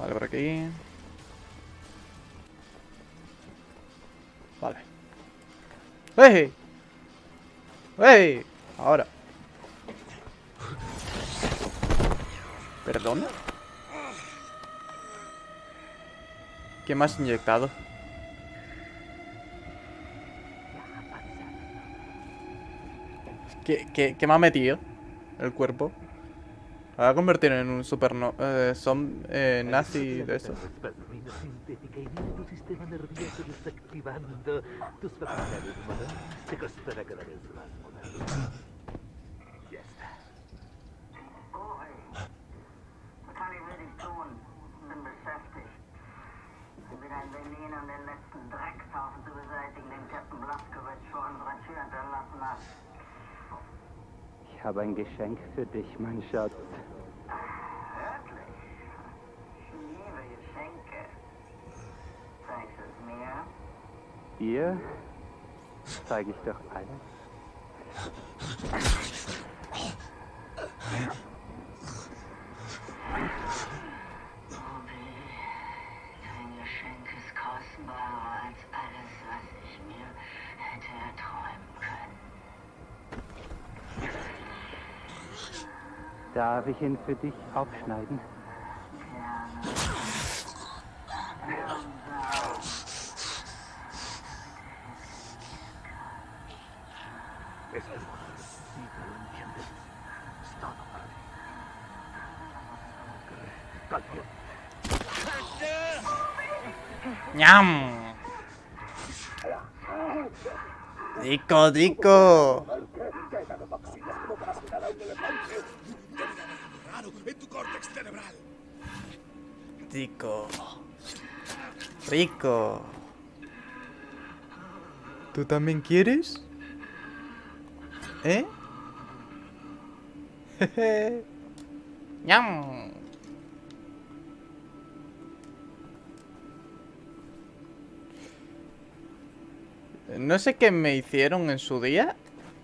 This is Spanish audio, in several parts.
Vale, por aquí. Vale. ¡Ey! ¡Ey! Ahora. ¿Perdona? ¿Qué me has inyectado? ¿Qué me ha metido? El cuerpo. Me va a convertir en un super nazi de esos. Dopamina sintética inhibe tu sistema nervioso desactivando tus facultades modernas. Te costará cada vez más moderno. Ya está. Das kann ich wirklich tun. Bin beschäftigt. Ich bin ein wenig an den letzten Dreckshaufen zu beseitigen, den Captain Blazkowicz vor unserer Tür hinterlassen hat. Ich habe ein Geschenk für dich, mein Schatz. Wirklich? Ich liebe Geschenke. Zeigst du es mir? Hier zeige ich doch alles. Dein Geschenk ist kostbarer als alles, was ich mir hätte erträumen können. Darf ich ihn für dich aufschneiden? Es ist ¡Ñam! ¡Rico, rico! En tu córtex cerebral. Rico. Rico. ¿Tú también quieres? ¿Eh? Jeje. ¡Ñam! No sé qué me hicieron en su día,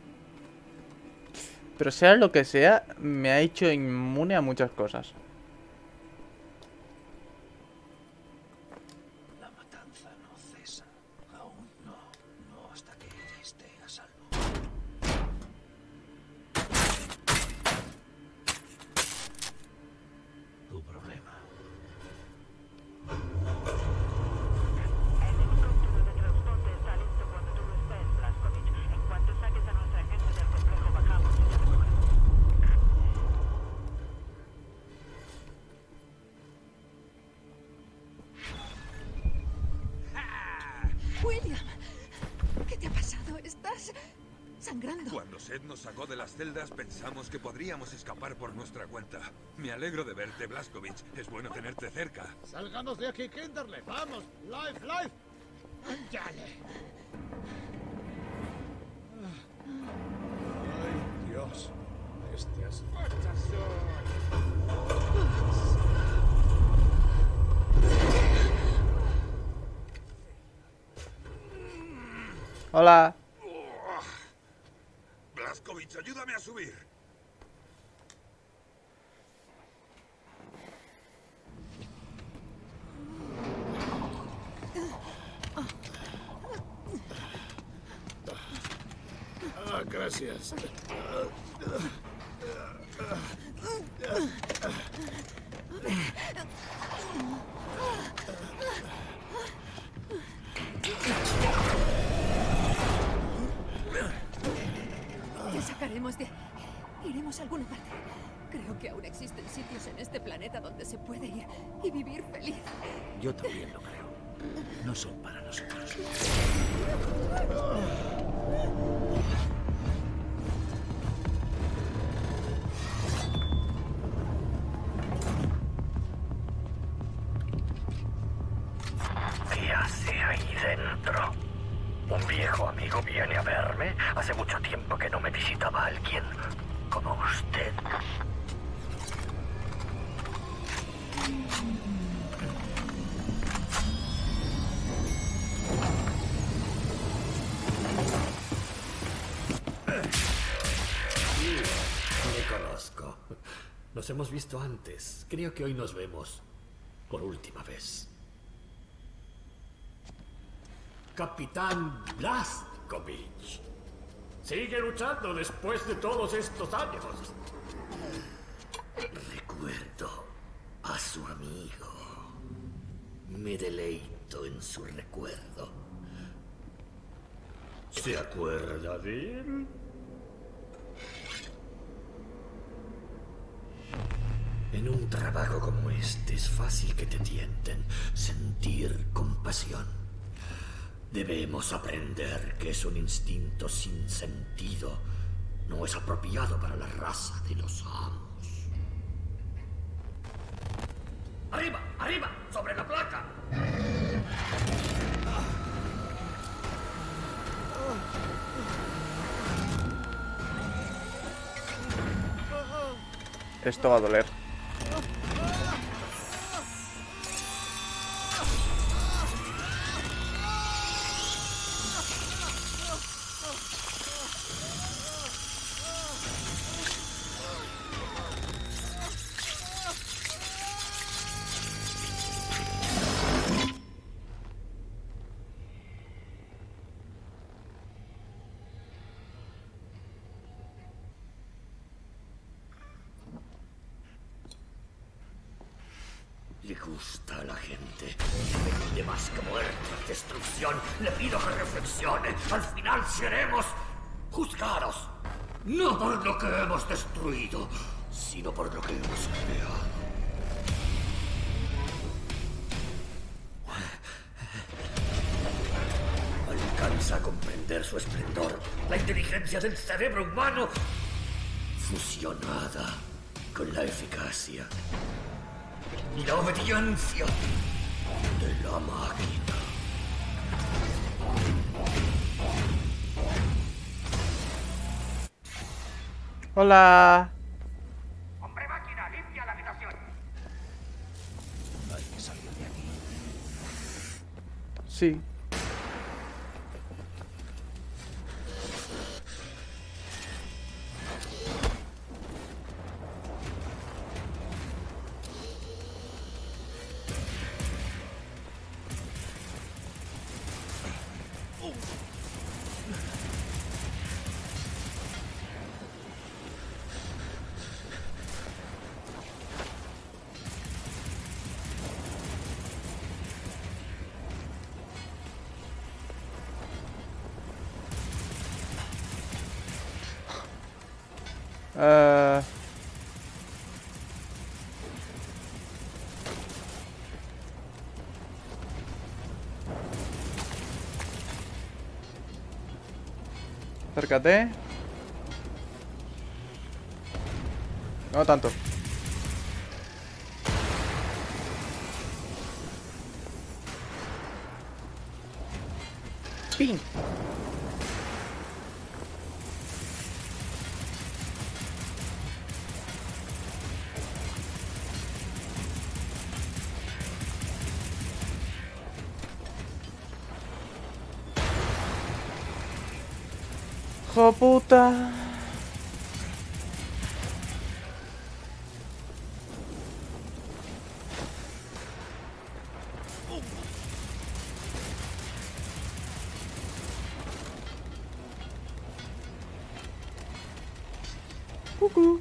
pero sea lo que sea, me ha hecho inmune a muchas cosas. La matanza no cesa. Aún no. No hasta que ella esté a salvo. Tu problema. El helicóptero de transporte está listo cuando tú estés, Blazkowicz. En cuanto saques a nuestra gente del complejo, bajamos y te recogemos. William, ¿qué te ha pasado? ¿Estás sangrando? Cuando Seth nos sacó de las celdas pensamos que podríamos escapar por nuestra cuenta. Me alegro de verte, Blazkowicz. Es bueno tenerte cerca. Salgamos de aquí, Kinderle. Vamos. Life, life. Ándale. Ay, Dios. Bestias. Hola. Blazkowicz, ayúdame a subir. Ah, gracias. Te sacaremos de... Iremos a alguna parte. Creo que aún existen sitios en este planeta donde se puede ir y vivir feliz. Yo también lo creo. No son para nosotros. ¿Qué hace ahí dentro? Un viejo amigo viene a verme. Hace mucho tiempo que no me visitaba alguien como usted. Me conozco. Nos hemos visto antes. Creo que hoy nos vemos. por última vez. Capitán Blazkowicz. Sigue luchando después de todos estos años. Recuerdo a su amigo. Me deleito en su recuerdo. ¿Se acuerda de él? En un trabajo como este es fácil que te tienten sentir compasión. Debemos aprender que es un instinto sin sentido. No es apropiado para la raza de los amos. ¡Arriba! ¡Arriba! ¡Sobre la placa! Esto va a doler. Le gusta a la gente. Le pide más que muerte, destrucción. Le pido que reflexione. Al final seremos juzgados. No por lo que hemos destruido, sino por lo que hemos creado. Alcanza a comprender su esplendor. La inteligencia del cerebro humano fusionada con la eficacia y la obediencia de la máquina. Hola. ¡Hombre máquina, limpia la habitación! Hay que salir de aquí. Sí. Acércate. No tanto. ¡Pin! ¡Hijo puta! Cucú.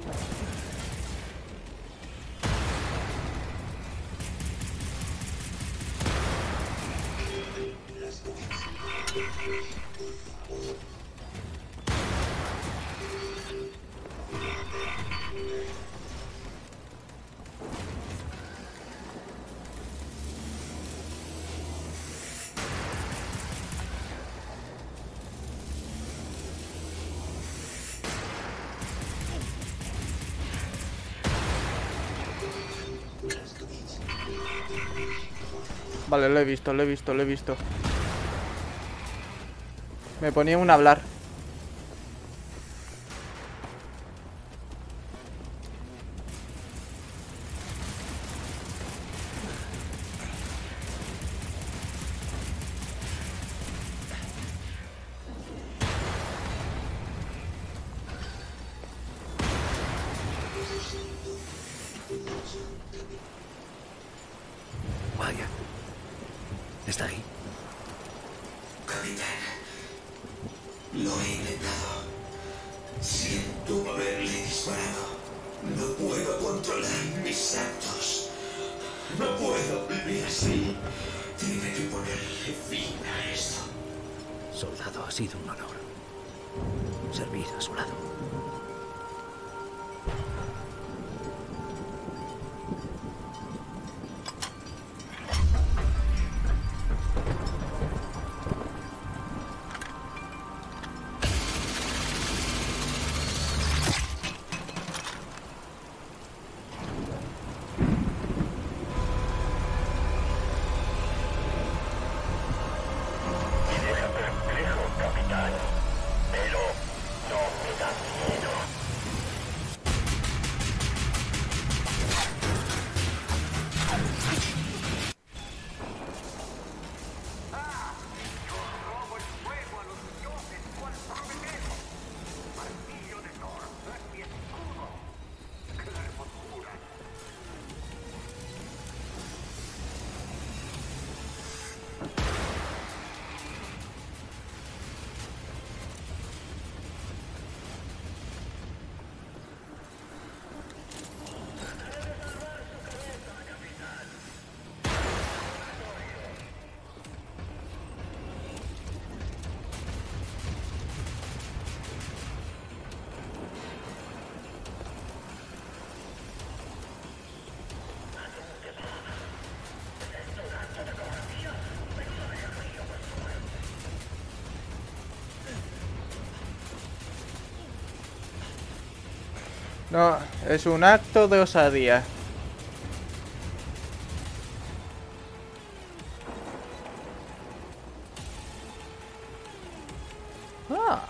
Vale, lo he visto, lo he visto, lo he visto. Me ponía un hablar. Vaya. ¿Está ahí? Capitán, lo he intentado. Siento haberle disparado. No puedo controlar mis actos. No puedo vivir así. Tiene que ponerle fin a esto. Soldado, ha sido un honor servir a su lado. No, es un acto de osadía. Ah.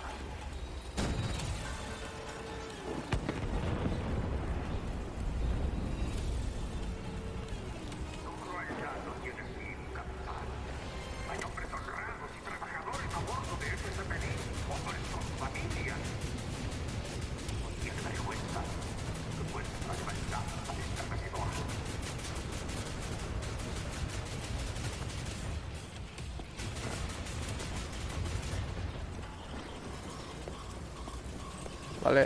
Vale.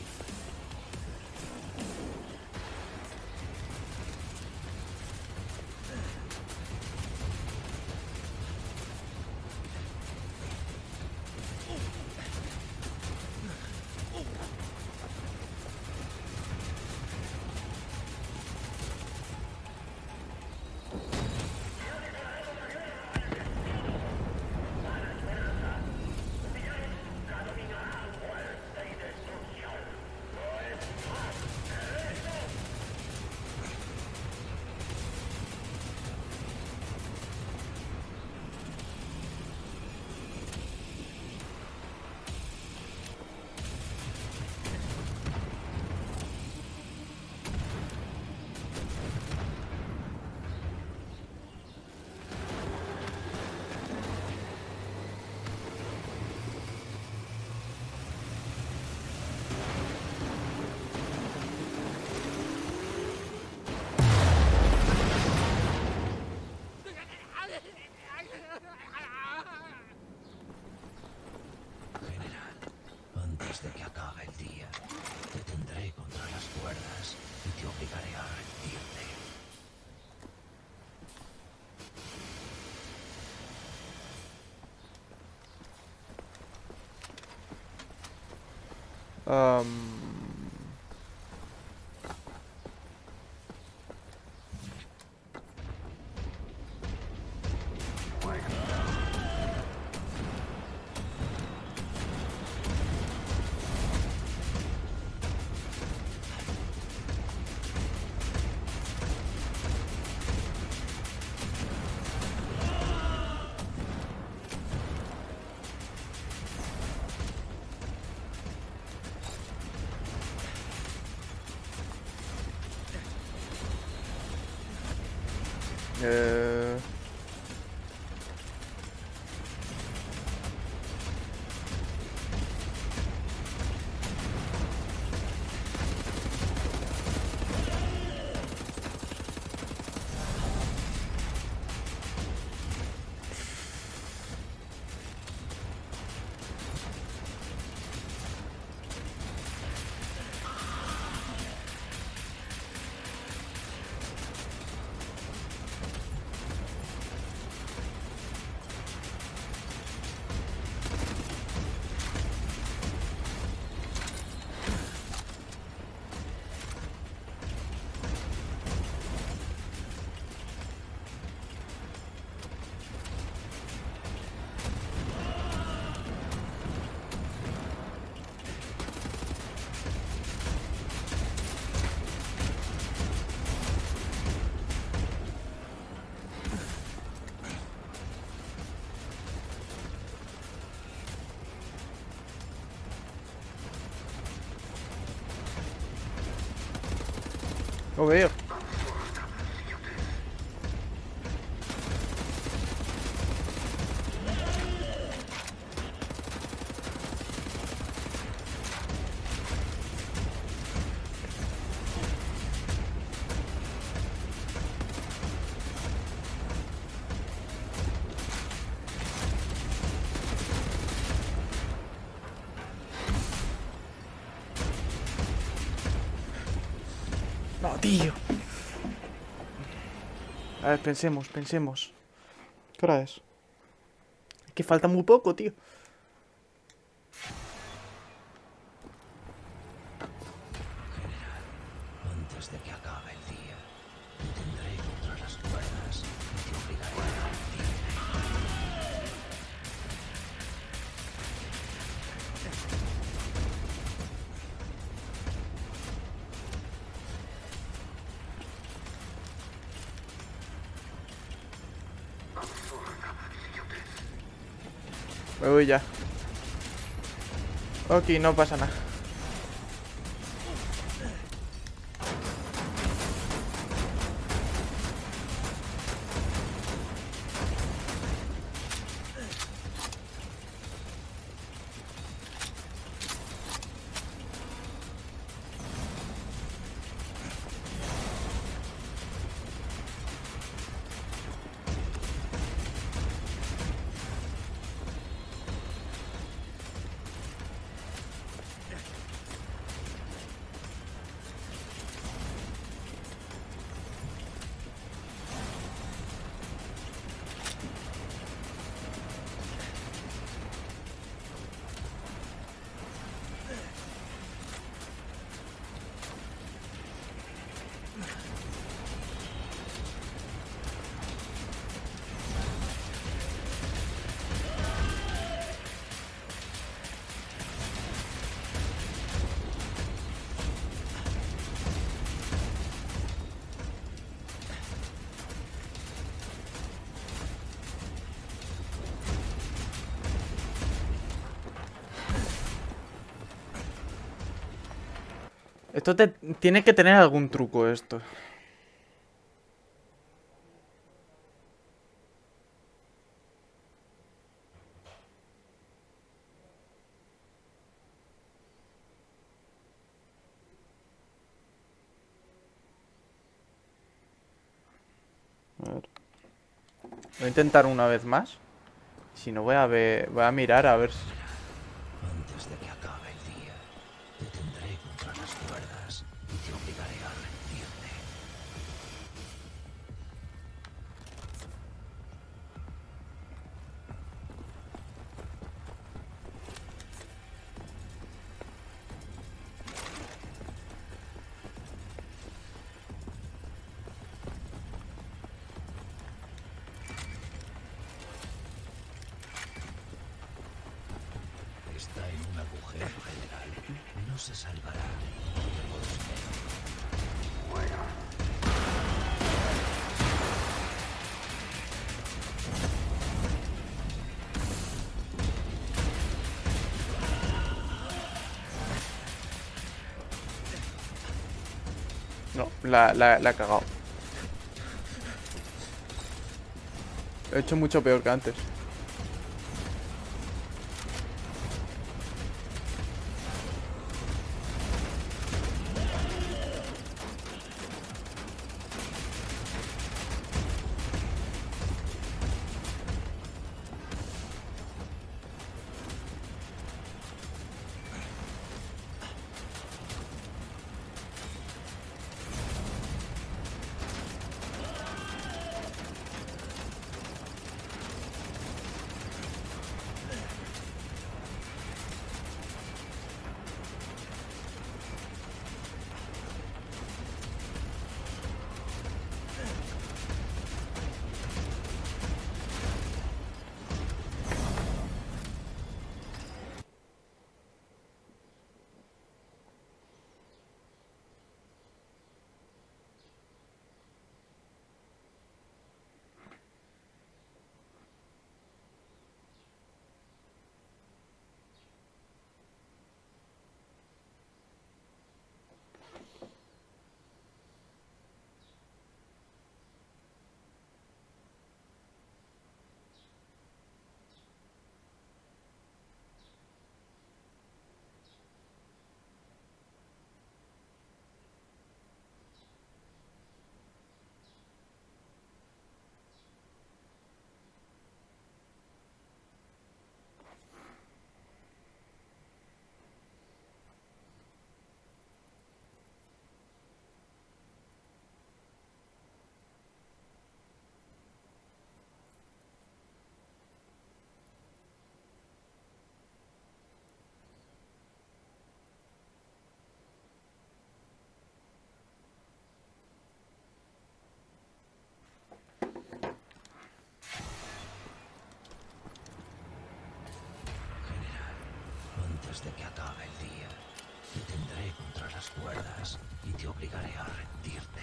Antes de que acabe el día, te tendré contra las cuerdas y te obligaré a rendirte. Lo veo. No, tío. A ver, pensemos. ¿Qué hora es? Es que falta muy poco, tío. Antes de que acabe el día, te tendré contra las cuerdas y te obligaré a rendirte. Me voy ya. Ok, no pasa nada. Esto tiene que tener algún truco, esto. A ver. Voy a intentar una vez más. Si no, voy a mirar a ver si... Antes de que acabe el día, te tendré contra las cuerdas y te obligaré a rendirte. Está en un agujero general. No se salvará. No, la he cagado. He hecho mucho peor que antes. de que acabe el día, te tendré contra las cuerdas y te obligaré a rendirte.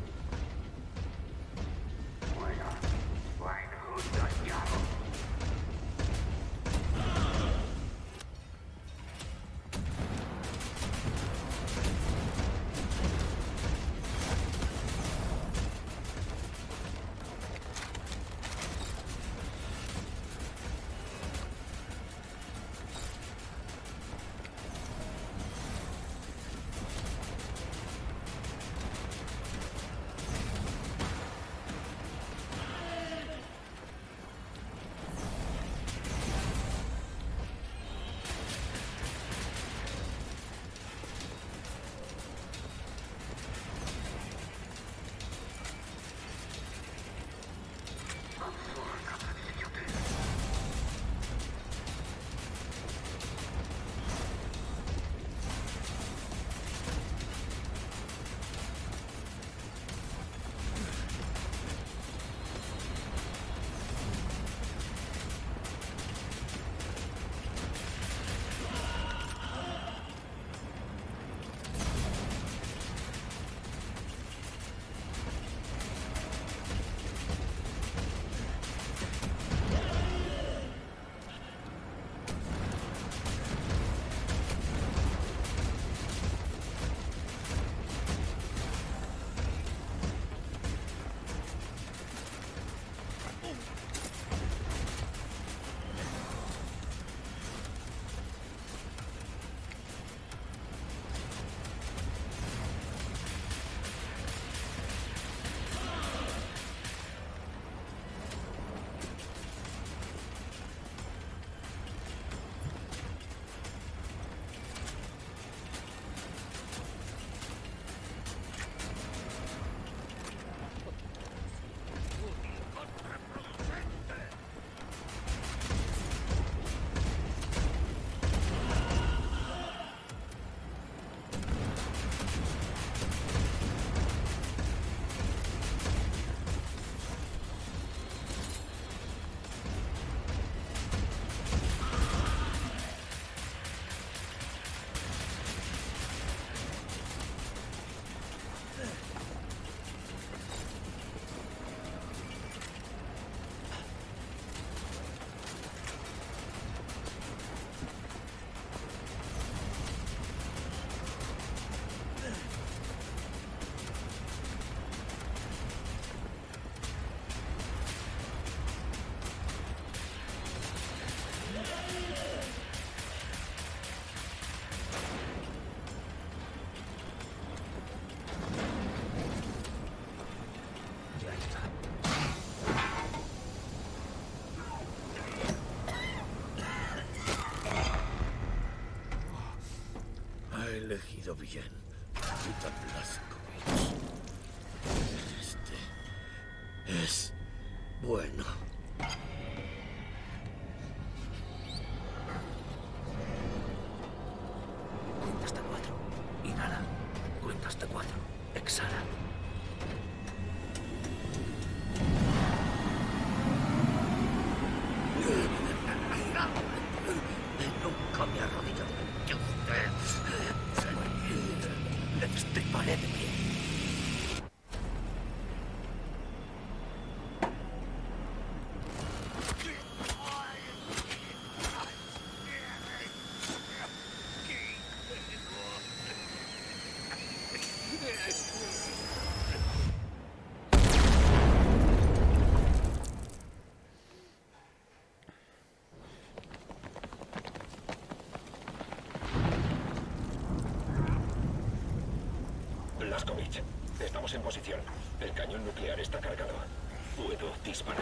Elegido bien, Capitán Blazkowicz. Este es bueno. Cuenta hasta 4. Inhala. Cuenta hasta 4. Exhala. Nunca me arrodillo ante usted. Le destriparé de pie. Blazkowicz, estamos en posición. El cañón nuclear está cargado. Puedo disparar.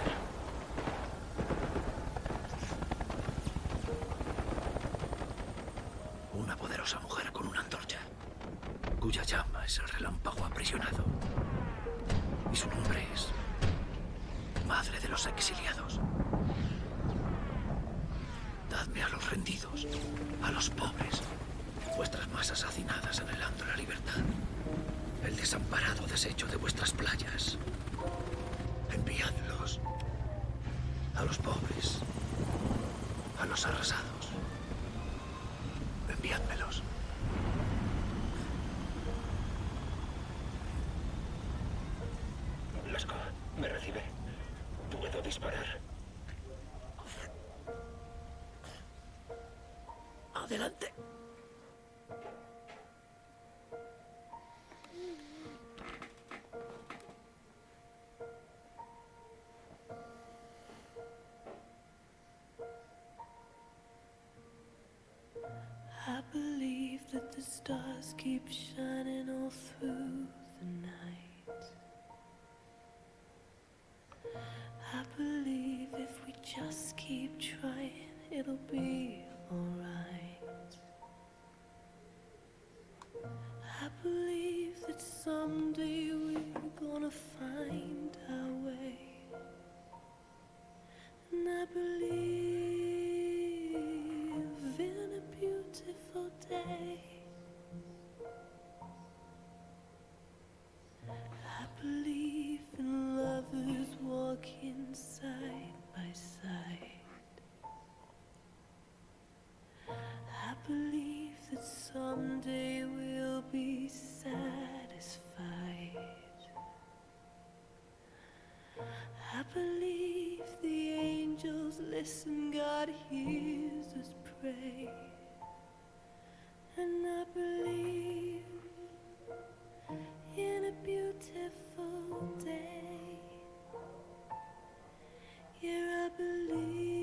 Una poderosa mujer con una antorcha, cuya llama es el relámpago aprisionado. Y su nombre es Madre de los Exiliados. Dadme a los rendidos, a los pobres, vuestras masas hacinadas anhelando la libertad, el desamparado desecho de vuestras playas. Enviadlos a los pobres, a los arrasados. Enviádmelos. Blasco, me recibe. Puedo disparar. Adelante. I believe that the stars keep shining all through the night. I believe if we just keep trying, it'll be alright. I believe that someday we're gonna find our way. And I believe in a beautiful day. I believe in lovers walking side by side. I believe that someday we'll be satisfied. I believe the angels listen, God hears us pray. And I believe in a beautiful day. Yeah, I believe